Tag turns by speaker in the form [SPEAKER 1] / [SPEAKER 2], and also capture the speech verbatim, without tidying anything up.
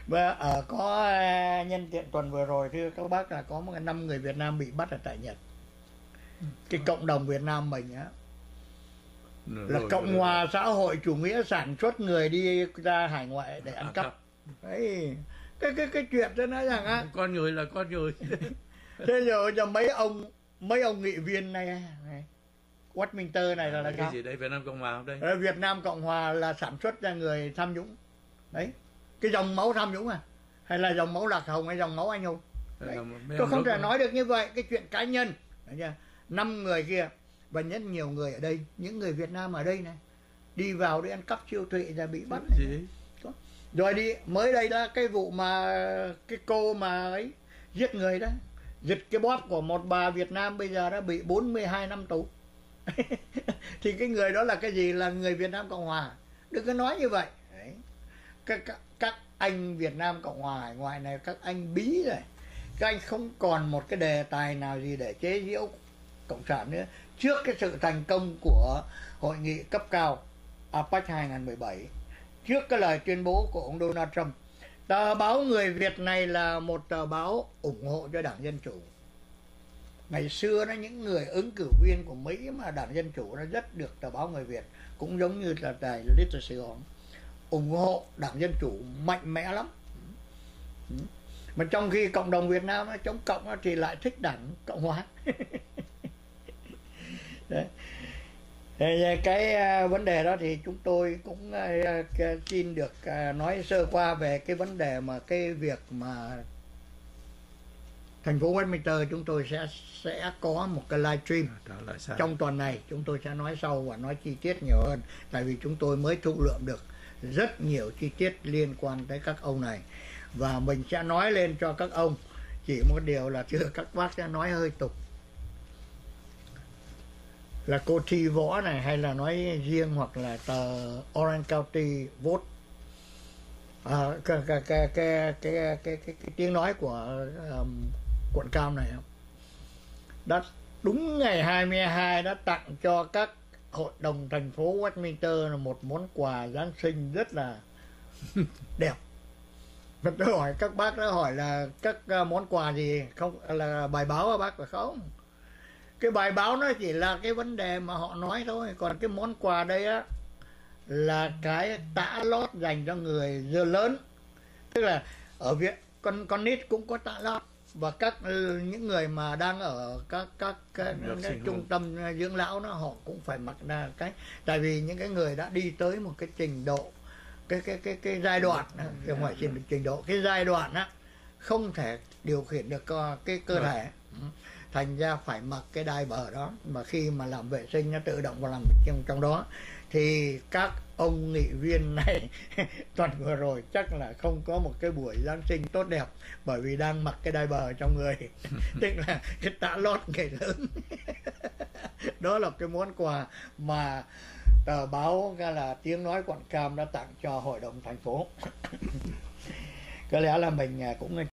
[SPEAKER 1] Và ở có à, nhân tiện tuần vừa rồi thưa các bác là có một năm người Việt Nam bị bắt ở tại Nhật. Cái cộng đồng Việt Nam mình á là
[SPEAKER 2] rồi,
[SPEAKER 1] Cộng
[SPEAKER 2] rồi,
[SPEAKER 1] hòa xã hội chủ nghĩa sản xuất người đi ra hải ngoại để ăn
[SPEAKER 2] à,
[SPEAKER 1] cắp. Đấy, cái cái cái chuyện đó nói rằng á,
[SPEAKER 2] con người là con người.
[SPEAKER 1] thế giờ cho mấy ông mấy ông nghị viên này, này Westminster này là, là
[SPEAKER 2] cái
[SPEAKER 1] sao?
[SPEAKER 2] gì đây, Việt Nam Cộng Hòa không đây?
[SPEAKER 1] Ờ, Việt Nam Cộng Hòa là sản xuất ra người tham nhũng. Đấy, cái dòng máu tham nhũng à? Hay là dòng máu Lạc Hồng hay dòng máu Anh Hùng? Đấy. Tôi không thể nói được như vậy, cái chuyện cá nhân. Năm người kia và nhất nhiều người ở đây, những người Việt Nam ở đây này, đi vào để ăn cắp siêu thị ra bị bắt này. Rồi đi mới đây đó cái vụ mà cái cô mà ấy giết người đó, giật cái bóp của một bà Việt Nam bây giờ đã bị bốn mươi hai năm tù. Thì cái người đó là cái gì? Là người Việt Nam Cộng Hòa. Đừng có nói như vậy. Đấy. Các, các, các anh Việt Nam Cộng Hòa hải ngoại này, các anh bí rồi. Các anh không còn một cái đề tài nào gì để chế giễu Cộng sản nữa. Trước cái sự thành công của hội nghị cấp cao a pếch hai không một bảy, trước cái lời tuyên bố của ông Donald Trump, tờ báo Người Việt này là một tờ báo ủng hộ cho Đảng Dân Chủ. Ngày xưa đó, những người ứng cử viên của Mỹ mà Đảng Dân Chủ nó rất được tờ báo Người Việt, cũng giống như là đài Little Sài Gòn, ủng hộ Đảng Dân Chủ mạnh mẽ lắm. Mà trong khi cộng đồng Việt Nam chống cộng thì lại thích Đảng Cộng Hòa. Đấy. Cái vấn đề đó thì chúng tôi cũng xin được nói sơ qua về cái vấn đề mà cái việc mà thành phố Westminster chúng tôi sẽ sẽ có một cái live stream trong tuần này. Chúng tôi sẽ nói sau và nói chi tiết nhiều hơn, tại vì chúng tôi mới thu lượm được rất nhiều chi tiết liên quan tới các ông này, và mình sẽ nói lên cho các ông. Chỉ một điều là chưa các bác sẽ nói hơi tục, là cô Thi Võ này hay là nói riêng hoặc là tờ Orange County Vote, à, cái, cái, cái, cái, cái, cái, cái, cái tiếng nói của um, quận Cam này không, đã đúng ngày hai mươi hai đã tặng cho các hội đồng thành phố Westminster là một món quà Giáng sinh rất là đẹp. Và tôi hỏi các bác đã hỏi là các món quà gì không, là bài báo hả bác? Phải không? Cái bài báo nó chỉ là cái vấn đề mà họ nói thôi, còn cái món quà đây á là cái tã lót dành cho người dơ lớn. Tức là ở Việt con con nít cũng có tã lót, và các những người mà đang ở các các, các, các trung tâm dưỡng lão nó họ cũng phải mặc ra cái, tại vì những cái người đã đi tới một cái trình độ, cái cái cái cái giai đoạn không phải trình trình độ cái giai đoạn á, không thể điều khiển được cái cơ thể, thành ra phải mặc cái đai bờ đó, mà khi mà làm vệ sinh nó tự động vào làm trong trong đó. Thì các ông nghị viên này tuần vừa rồi chắc là không có một cái buổi Giáng sinh tốt đẹp, bởi vì đang mặc cái đai bờ trong người. Tức là cái tã lót người lớn. Đó là cái món quà mà tờ báo là Tiếng Nói Quận Cam đã tặng cho hội đồng thành phố. Có lẽ là mình cũng